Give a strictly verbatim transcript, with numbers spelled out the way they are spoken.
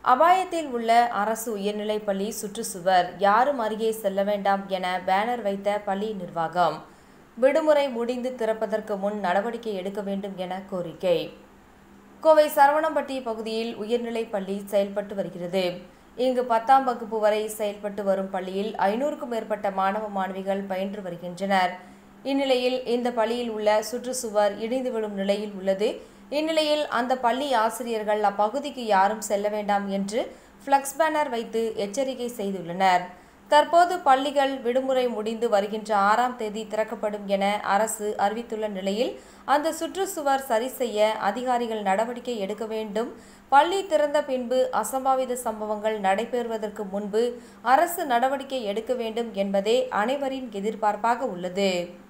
அபாயத்தில் உள்ள அரசு உயர்நிலைப்பள்ளி சுற்றுச்சுவர், யாரும் அருகே செல்ல வேண்டாம் என பேனர் வைத்த பள்ளி நிர்வாகம். விடுமுறை முடிந்து திறப்பதற்கு முன் நடவடிக்கை எடுக்க வேண்டும் என கோரிக்கை. கோவை சரவணம்பட்டி பகுதியில் உயர்நிலைப்பள்ளி செயல்பட்டு வருகிறது. இங்கு பத்தாம் வகுப்பு வரை செயல்பட்டு வரும் பள்ளியில் ஐநூறுக்கும் மேற்பட்ட மாணவ மாணவிகள் பயின்று வருகின்றனர். இந்நிலையில் இந்த பள்ளியில் உள்ள சுற்றுச்சுவர் இடிந்து விழும் நிலையில் உள்ளது. இந்நிலையில் அந்த பள்ளி ஆசிரியர்கள் அப்பகுதிக்கு யாரும் செல்ல வேண்டாம் என்று பிளக்ஸ் பேனர் வைத்து எச்சரிக்கை செய்துள்ளனர். தற்போது பள்ளிகள் விடுமுறை முடிந்து வருகின்ற ஆறாம் தேதி திறக்கப்படும் என அரசு அறிவித்துள்ள நிலையில் அந்த சுற்றுச்சுவர் சரி செய்ய அதிகாரிகள் நடவடிக்கை எடுக்க வேண்டும். பள்ளி திறந்த பின்பு அசம்பாவித சம்பவங்கள் நடைபெறுவதற்கு முன்பு அரசு நடவடிக்கை எடுக்க வேண்டும் என்பதே அனைவரின் எதிர்பார்ப்பாக உள்ளது.